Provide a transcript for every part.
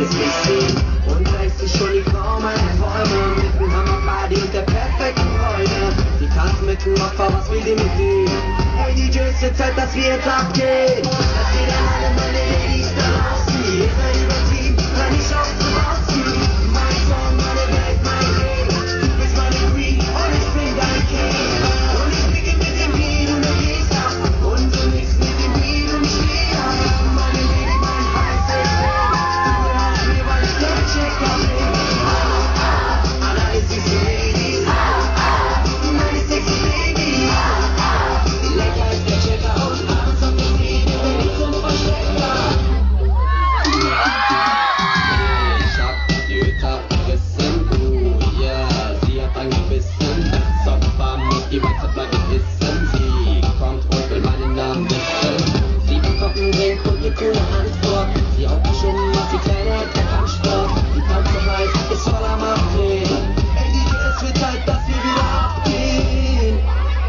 willst mich sehen und zeigst dir schon die Frau meiner Träume. Mit dem Hammerbody und der perfekten Freude. Die tanzen mit dem Opfer, was will die mit dir? Hey DJ, es wird Zeit, dass wir jetzt abgehen. Lass jeder alle meine Ladies da draußen. Jeder übertrieben, hör nicht auf zu boxen. Mein Song, meine Welt, mein Leben. Du bist meine Queen und ich bin dein King. Und ich blicke mit dem Beat und du gehst ab. Und du nickst mit dem Beat und ich steh ab. Meine Lady, mein heißes Leben. Du hast mir, weil ich der Checker bin. Alle sexy Ladies. Meine sexy Ladies. Lecker ist der Checker und abends auf der Szene bin ich zum Verstecker. Ich hab die Hütte abgerissen, yeah. Sie hat angebissen, das Opfer muss die weiße Flagge wissen. Sie kommt und will meinen Namen wissen. Sie bekommt einen Drink und eine coole Antwort. Sie haut mich was die Kleine hat kein Anspruch. Die tanzt so heiß, ist voller Macht. Ey, DJ, es wird Zeit, dass wir wieder abgehen.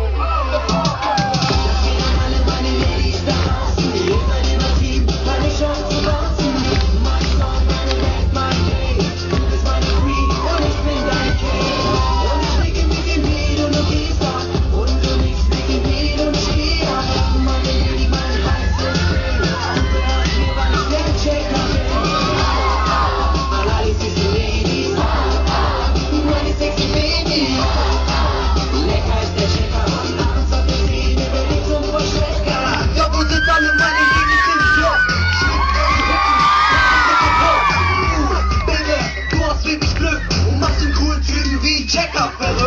Lass jeder alle meine Ladies da draußen. Jeder übertrieben, weil ich auf zu boxen. Mein Song, meine Welt, mein Leben. Du bist meine Queen und ich bin dein King. Und ich blicke mit dem Beat und du gehst ab. Und du nickst mit dem Beat und ich geh ab. Meine Lady, mein heißes Ding. Du hörst mir, weil ich der Checker bin. Alle sexy Ladies. Meine sexy Ladies. Lecker ist der Checker und abends auf der Szene bin ich zum Verstecker. Ja, wo sind alle meine Ladies im Club? Baby, du hast wirklich Glück und machst den coolen Typen wie Checker verrückt.